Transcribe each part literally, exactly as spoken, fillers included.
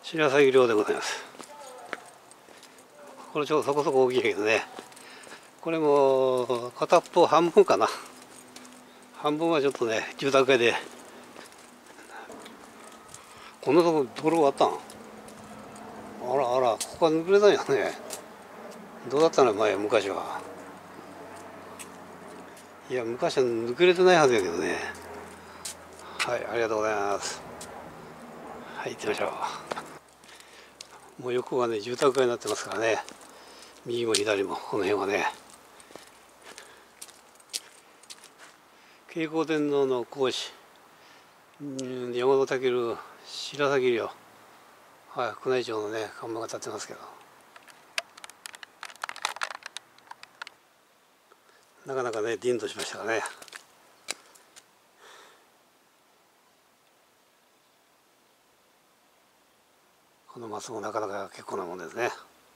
白鷺漁でございます。これちょっとそこそこ大きいけどね、これも片っぽ半分かな、半分はちょっとね住宅街で、こんなとこ泥あったん、あらあら、ここは抜けれたんやね。どうだったの前昔は。いや昔は抜けれてないはずやけどね。はい、ありがとうございます。はい、行ってみましょう。もう横がね住宅街になってますからね、右も左もこの辺はね。慶光天皇の皇子、山本武白鷺漁、はい、宮内庁のね看板が立ってますけど、なかなかね凛としましたかね。このマスもなかなか結構なもんですね。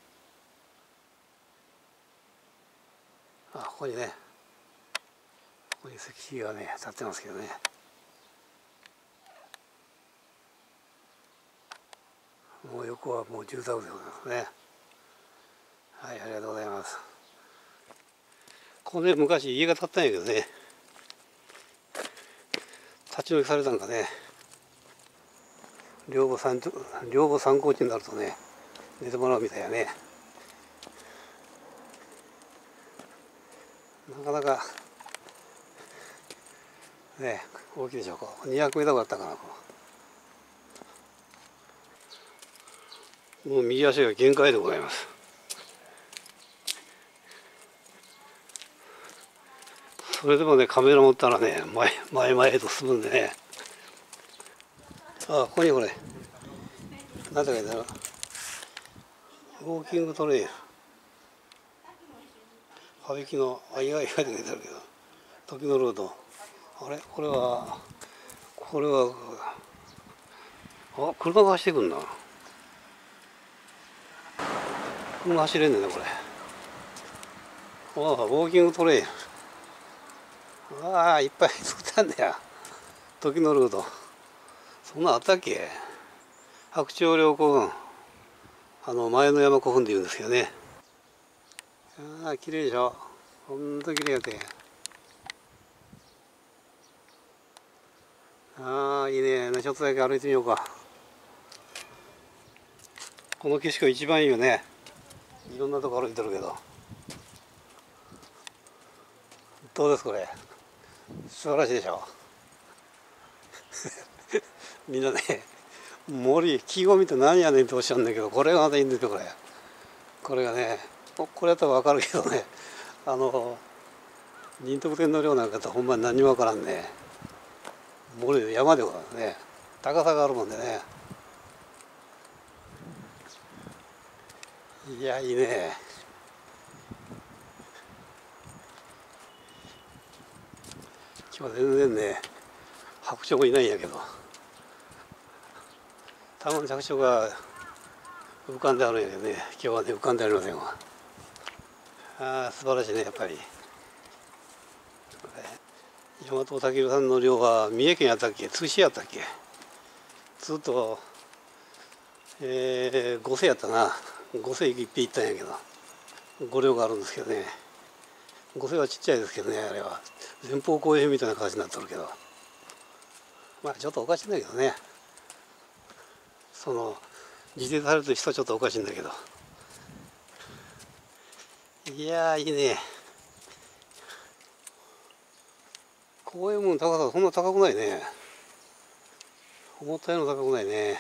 あ、ここにね、ここに石碑がね立ってますけどね。もう横はもう住宅でございますね。はい、ありがとうございます。ここね昔家が建ったんやけどね、立ち退きされたんかね。両母参両母参考地になるとね寝てもらうみたいやね。なかなかね大きいでしょうか。にひゃくメートルあったかな。もう右足が限界でございます。それでもねカメラ持ったらね前前々へと進むんでね。ああ、ここにこれ何て書いてある、ウォーキングトレイル羽曳のあいがいがいて書いてあるけど、時のロード、あれこれはこれはあ車が走ってくんな、車走れんねんなこれ。ああウォーキングトレイル、ああいっぱい作ったんだよ、時のルート。そんなあったっけ。白鳥陵古墳、あの前の山古墳で言うんですけどね。ああ綺麗でしょ、ほんと綺麗やて。ああいいね、ちょっとだけ歩いてみようか。この景色が一番いいよね。いろんなとこ歩いてるけど、どうですこれ、素晴らしいでしょみんなね森木を見て何やねんっておっしゃるんだけど、これがまたいいんですよこれ。これがねこれやったら分かるけどね、あの仁徳天皇陵なんかとほんまに何にも分からんね。森山でございますね、高さがあるもんでね。いやいいね。今日は全然ね白鳥もいないんやけど、たまに白鳥が浮かんであるんやけどね、今日はね浮かんでありませんわ。ああ素晴らしいねやっぱり。大和武さんの寮は三重県やったっけ、津市やったっけ、ずっと、えー、五世やったな。五世一品行ったんやけど、五寮があるんですけどね。五世はちっちゃいですけどね、あれは前方後円みたいな形になってるけど、まあちょっとおかしいんだけどね、その自定されてる人はちょっとおかしいんだけど。いやーいいね。公園も高さそんな高くないね、思ったよりも高くないね。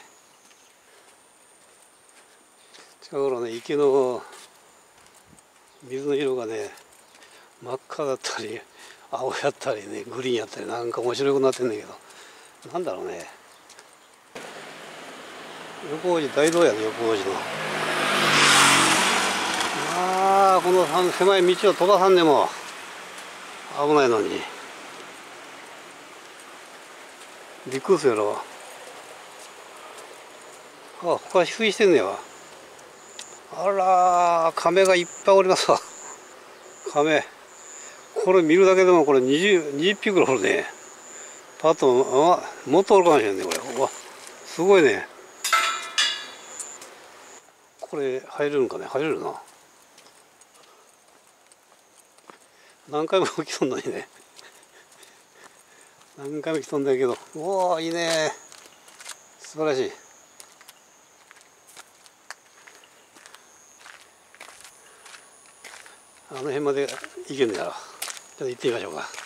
近頃ね池の水の色がね真っ赤だったり青やったりねグリーンやったり、なんか面白くなってんだけど、なんだろうね。横王子大道やね、横王子の。ああこの狭い道を飛ばさんでも危ないのにびっくりするやろ。あ他飼育してんねやわ。あら亀がいっぱいおりますわ。亀これ見るだけでもこれにじゅう、にじゅっぴきぐらいおるね。パッとあもっとおるかもしれんねこれ。うわすごいね。 これ入れるんかね。入れるな。何回も来とんのにね。何回も来とんだけど、おおいいね、素晴らしい。あの辺まで行けるんだろう。ちょっと行ってみましょうか。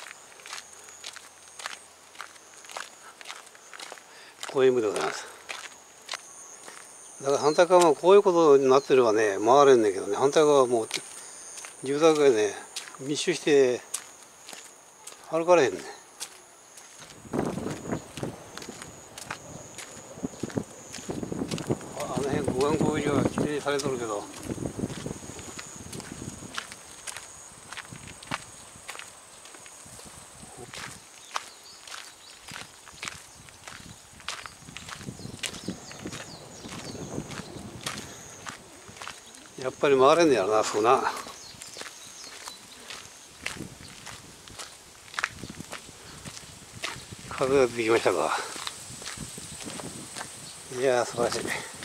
公園部でございます。だから反対側もこういうことになってればね、回れんねんけどね、反対側はもう住宅がね密集して歩かれへんねん。あの辺護岸工事がきれいにされとるけど、やっぱり回れんねやろな、そうな。風が出てきましたか。いやー素晴らしい。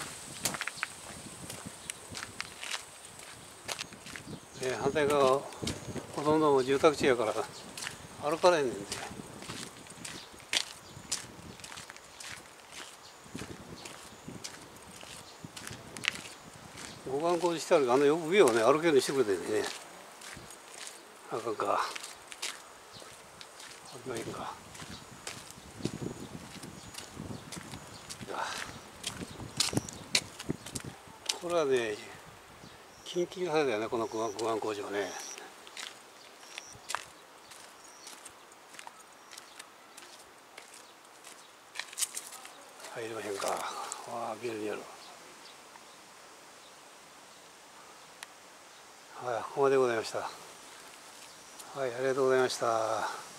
え反対側ほとんど住宅地やから歩かれへんねんで。護岸工事してあるあの上をね歩けるようにしてくれてんね。あかんか。歩けばいいんか。これはね緊急されたよね、この護岸工事はね。入りまへんか。わあビルにある。はい、ここまでございました。はい、ありがとうございました。